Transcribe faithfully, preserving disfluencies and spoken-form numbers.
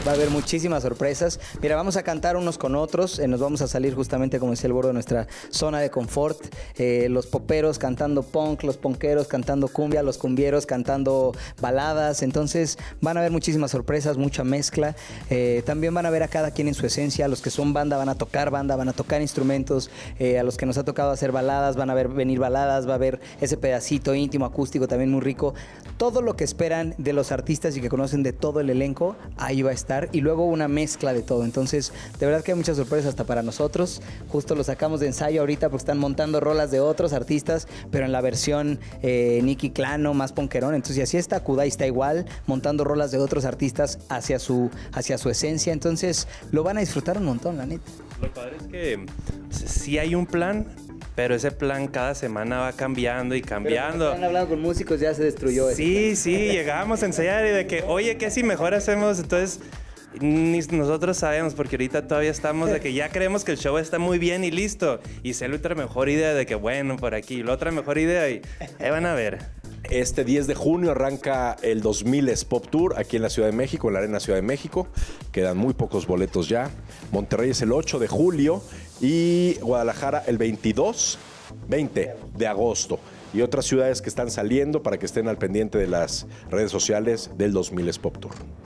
Va a haber muchísimas sorpresas. Mira, vamos a cantar unos con otros. Eh, nos vamos a salir justamente, como decía el Bordo, de nuestra zona de confort. Eh, los poperos cantando punk, los punkeros cantando cumbia, los cumbieros cantando baladas. Entonces van a haber muchísimas sorpresas, mucha mezcla. Eh, también van a ver a cada quien en su esencia. Los que son banda van a tocar banda, van a tocar instrumentos. Eh, a los que nos ha tocado hacer baladas van a ver venir baladas. Va a haber ese pedacito íntimo, acústico, también muy rico. Todo lo que esperan de los artistas y que conocen de todo el elenco, ahí va a estar. Y luego una mezcla de todo. Entonces, de verdad que hay muchas sorpresas hasta para nosotros. Justo lo sacamos de ensayo ahorita porque están montando rolas de otros artistas, pero en la versión eh, Nicky Clano, más ponquerón. Entonces, y así está, Kudai está igual, montando rolas de otros artistas hacia su, hacia su esencia. Entonces, lo van a disfrutar un montón, la neta. Lo padre es que sí hay un plan, pero ese plan cada semana va cambiando y cambiando. Pero han hablado con músicos, ya se destruyó. Sí, sí, llegábamos a ensayar y de que, oye, ¿qué si mejor hacemos? Entonces, ni nosotros sabemos, porque ahorita todavía estamos de que ya creemos que el show está muy bien y listo. Y sale otra mejor idea de que, bueno, por aquí, y la otra mejor idea y ahí van a ver. Este diez de junio arranca el dos mil Pop Tour aquí en la Ciudad de México, en la Arena Ciudad de México. Quedan muy pocos boletos ya. Monterrey es el ocho de julio y Guadalajara el veintidós, veinte de agosto. Y otras ciudades que están saliendo para que estén al pendiente de las redes sociales del dos mil Pop Tour.